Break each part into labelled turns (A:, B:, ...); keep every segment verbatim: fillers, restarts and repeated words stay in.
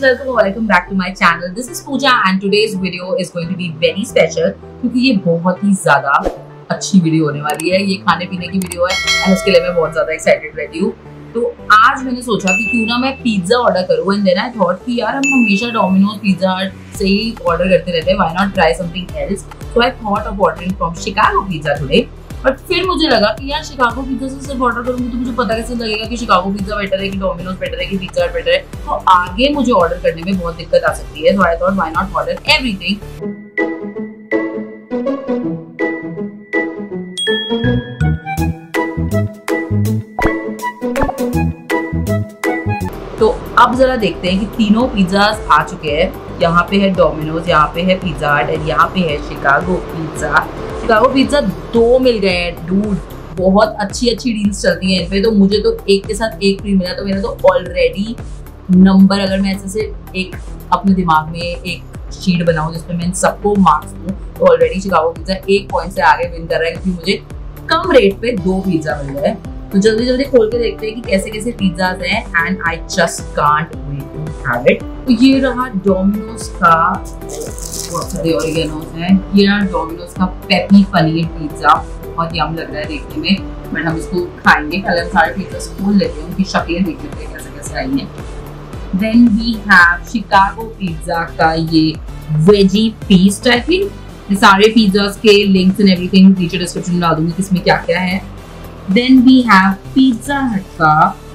A: welcome or welcome back to my channel. This is Pooja and today's video is going to be very special क्योंकि ये बहुत ही ज़्यादा अच्छी video होने वाली है। ये खाने पीने की वीडियो है और उसके लिए मैं बहुत ज़्यादा एक्साइटेड रहती हूँ। तो आज मैंने सोचा कि क्यों ना मैं पिज्ज़ा ऑर्डर करूँ एंड देन आई थॉट कि यार हम हमेशा डोमिनोज पिज्जा हट से ही ऑर्डर करते रहते हैं, why not try something else. So I thought of ordering from Chicago pizza today. But फिर मुझे लगा कि यार शिकागो पिज्जा से सिर्फ ऑर्डर करूंगी तो मुझे पता कैसे लगेगा कि शिकागो पिज्जा बेटर है कि डोमिनोज बेटर है कि पिज्जा हट बेटर है। तो आगे मुझे ऑर्डर करने में बहुत दिक्कत आ सकती है। So I thought why not order everything. तो अब जरा देखते हैं कि तीनों पिज्जाज आ चुके हैं। यहाँ पे है डोमिनोज, यहाँ पे है पिज्जा हट और यहाँ पे है शिकागो पिज्जा। शिकागो पिज्जा दो मिल गए हैं डूड। बहुत अच्छी अच्छी डील्स चलती हैं इन पे। तो मुझे तो एक के साथ एक फ्री मिला, तो मेरा तो ऑलरेडी नंबर, अगर मैं ऐसे से एक अपने दिमाग में एक शीट बनाऊं जिसमें मैं इन सबको मार्क्स दूं, तो ऑलरेडी शिकागो पिज्जा एक पॉइंट से आगे विन कर रहा है क्योंकि मुझे कम रेट पे दो पिज्जा मिल गए। तो जल्दी जल्दी खोल के देखते हैं कि कैसे कैसे पिज्जाज हैं and I just can't wait to have it. तो ये रहा डोमिनोज का, बहुत सारे ऑरिगेनोज हैं। ये रहा डोमिनोज का पेपी पनीर पिज्जा, बहुत यम लग रहा है देखने में। बट हम इसको खाएंगे, पहले हम सारे पिज्जाज खोल लेते हैं, उनकी शक्लें देख लेते हैं कैसे कैसे आई हैं। Then we have Chicago pizza का ये वेजी फीस्ट। आई थिंक ये सारे पिज्जाज के लिंक्स एंड एवरीथिंग नीचे डिस्क्रिप्शन में डाल दूंगी किसमें क्या क्या है। Then we have Pizza Hut का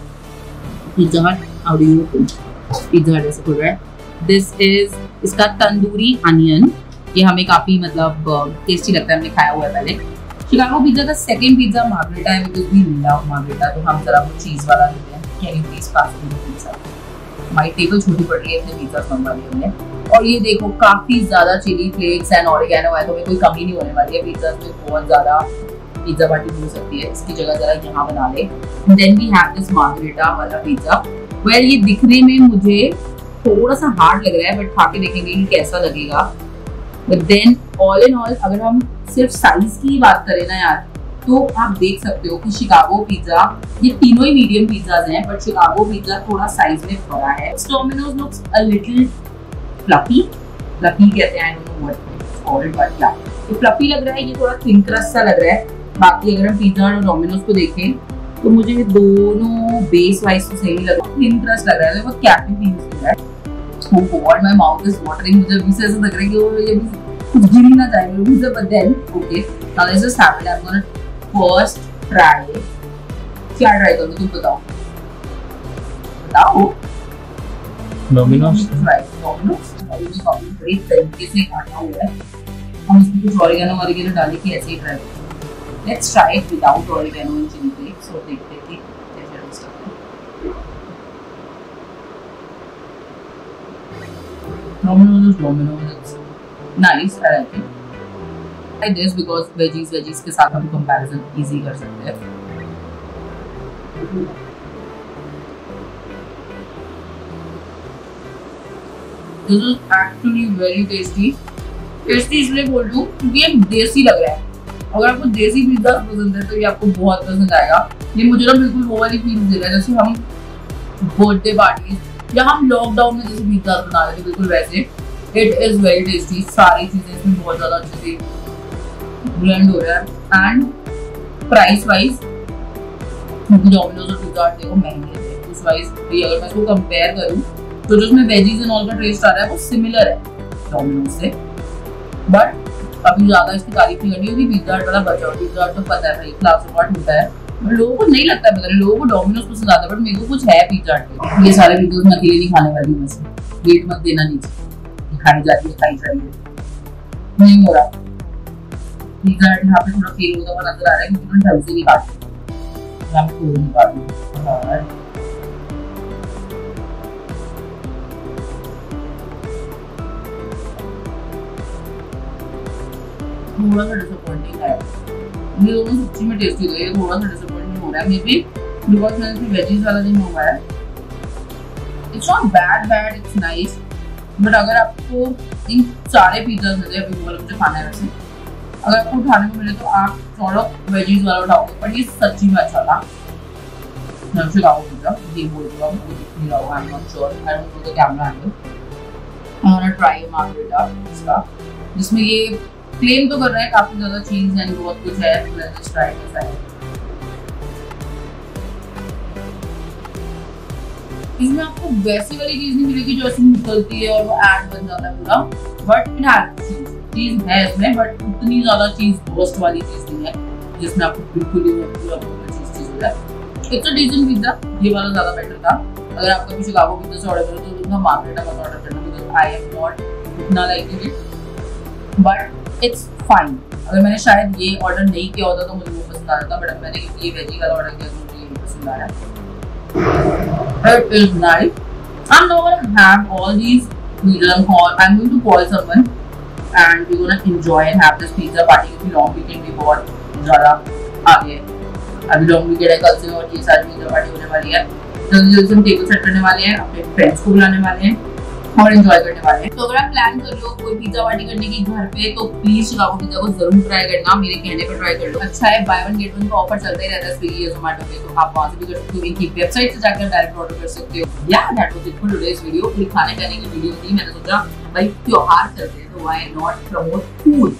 A: Pizza Hut, how do you open? Pizza Hut ऐसे खुल रहा है। This is इसका तंदूरी अनियन, ये हमें काफी मतलब टेस्टी लगता है, हमने खाया हुआ है पहले। शिकागो पिज्जा का सेकंड पिज्जा मार्गरेटा है बिकॉज़ वी लव मार्गरेटा। तो हम जरा वो चीज वाला लेते हैं। Can you please pass me the pizza? हमारी टेबल छोटी पड़ रही है इसलिए पिज्जा मंगवा लिया हमने। और ये देखो काफी ज्यादा चिली फ्लेक्स एंड ऑरिगेनो है, तो हमें कोई कमी नहीं होने वाली है। पिज्जा में बहुत ज्यादा पिज्जा पार्टी हो सकती है, इसकी जगह जरा यहाँ बना ले। Then we have this margherita वाला पिज्जा। वेल ये दिखने में मुझे थोड़ा सा हार्ड लग रहा है, बट खा के देखेंगे कि कैसा लगेगा। But then all in all अगर हम सिर्फ साइज की बात करें ना यार, तो आप देख सकते हो कि शिकागो पिज्जा, ये तीनों ही मीडियम पिज्जाज हैं, बट शिकागो पिज्जा थोड़ा साइज में बड़ा है। Domino's looks a little fluffy, fluffy कहते हैं, I don't know what it's called, but या ये फ्लफी लग रहा है, ये थोड़ा थिन क्रस्ट सा लग रहा है। बाकी अगर हम पिज्जा और डोमिनोज को देखें तो मुझे दोनों बेस वाइज तो सेम ही लग रहा है। थिन क्रस्ट लग रहा है, वो क्या फील हो रहा है। Oh God, my mouth is watering. मुझे अभी से ऐसा लग रहा है कि वो ये कुछ गिर ही ना जाए मुझे। But then okay, now let's just have it. I am gonna first try. क्या ट्राई करूं तुम बताओ बताओ
B: डोमिनोज
A: ट्राई। डोमिनोज डोमिनोज काफी बड़ी तरीके से काटा हुआ है। हम इसमें कुछ ऑरिगेनो ऑरिगेनो डाल के ऐसे ही ट्राई करेंगे। Let's try it without oregano and chili flakes. So देखते हैं कि कैसे लगता है। Domino's Domino's it's nice. I like it. I like this because veggies veggies के साथ हम comparison easy कर सकते हैं। This is actually very tasty. Tasty इसलिए बोल रही हूँ क्योंकि ये देसी लग रहा है। अगर आपको देसी पिज्जा पसंद है तो ये आपको बहुत पसंद आएगा। ये मुझे ना बिल्कुल वो वाली फील दे रहा है जैसे हम बर्थडे पार्टी या हम लॉकडाउन में जैसे पिज्जा बना रहे थे, बिल्कुल वैसे। It is very tasty. सारी चीजें इसमें बहुत ज्यादा अच्छे से ब्लेंड हो रहा है। एंड प्राइस वाइज डोमिनोज और पिज्जा हट देखो महंगे थे, उस वाइज भी अगर मैं इसको कंपेयर करूँ तो जो उसमें वेजीज एंड ऑल का टेस्ट आ रहा है वो सिमिलर है डोमिनोज से। बट अभी ज्यादा इसकी तारीफ नहीं करनी होगी। पिज्जा हट वाला बचाओ, पिज्जा हट तो पता है भाई क्लास अवार्ड मिलता है, बट लोगों को नहीं लगता पता नहीं, लोगों को डोमिनोज पसंद आता है। बट मेरे को कुछ है पिज्जा हट पे। ये सारे पिज्जा मैं अकेले नहीं खाने वाली हूँ, वैसे वेट मत देना नीचे, खाई जा रही है खाई जा रही है नहीं हो रहा। पिज्जा हट यहाँ पे थोड़ा फेल होता हुआ नजर आ रहा है क्योंकि उन्होंने ढंग से नहीं काटा। यहाँ पे थोड़ी नहीं काटी। थोड़ा सा डिसअपॉइंटिंग है, ये दोनों सच्ची में टेस्टी लगे। ये थोड़ा सा डिसअपॉइंटिंग हो रहा है मे बी बिकॉज मैंने इसमें वेजीज वाला नहीं मंगाया। It's not bad bad it's nice, but अगर आपको इन सारे पिज्जा मिले, अभी वाला मुझे खाना है वैसे, अगर आपको उठाने को मिले तो आप थोड़ा वेजीज वाला उठाओगे। पर ये सच्ची में अच्छा था। शिकागो पिज़्ज़ा ये बोल रहा हूँ, मुझे दिख नहीं रहा होगा, I am not sure, I don't know the camera angle. I want to try margarita इसका, जिसमें ये क्लेम तो कर रहा है काफी ज्यादा चीज एंड बहुत कुछ है, लेट्स जस्ट ट्राई कैसा है। इसमें आपको वैसी वाली चीज नहीं मिलेगी जो ऐसे निकलती है और वो ऐड बन जाता है पूरा, बट इट हैज चीज चीज है इसमें, बट उतनी ज्यादा चीज बर्स्ट वाली चीज नहीं है जिसमें आपको बिल्कुल ही पूरा चीज चीज हो जाए। इट्स अ डिसेंट पिज्जा, ये वाला ज्यादा बेटर था। अगर आप कभी शिकागो पिज्जा से ऑर्डर करो तो उनका मार्गरेटा का ऑर्डर करना, बिकॉज़ आई एम नॉट इतना liking it, but it's fine. अगर मैंने शायद ये ऑर्डर नहीं किया होता तो मुझे वो पसंद आ जाता, बट अब मैंने ये वेजी वाला ऑर्डर किया तो मुझे ये पसंद आ रहा है। It is nice. I'm not gonna have all these pizzas and call. I'm going to call someone and we're gonna enjoy and have this pizza party क्योंकि long weekend भी बहुत ज़्यादा आगे है। अभी long weekend है कल से और ये सारी पिज़्ज़ा पार्टी होने वाली है। जल्दी जल्दी हम टेबल सेट करने वाले हैं, अपने फ्रेंड्स को बुलाने वाले हैं और एंजॉय करने वाले हैं। तो अगर आप प्लान कर रहे हो कोई पिज्जा पार्टी करने की घर पे तो प्लीज शिकागो पिज्जा को जरूर ट्राई करना, मेरे कहने पर ट्राई कर लो। अच्छा है, बाय वन गेट वन का ऑफर चलता ही रहता है स्विगी या जोमेटो पे, तो आप वहां से भी कर सकते हो, इनकी वेबसाइट से जाकर डायरेक्ट ऑर्डर कर सकते हो। या that was it for today's video. पूरी खाने पीने की वीडियो थी, मैंने सोचा भाई त्योहार चलते हैं तो why not promote food.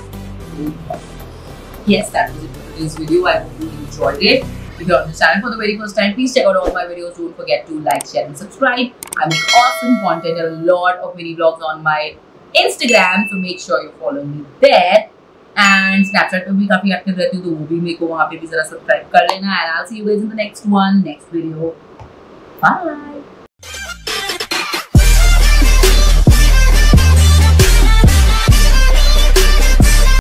A: Yes, that was it for today's video. I hope you enjoyed it. If you're on this channel for the very first time, please check out all my videos. Don't forget to like, share and subscribe. I make awesome content and a lot of mini vlogs on my Instagram, so make sure you follow me there. And Snapchat पे भी काफी active रहती हूँ, तो वो भी मेरे को वहाँ पे भी जरा subscribe कर लेना. And I'll see you guys in the next one, next video. Bye.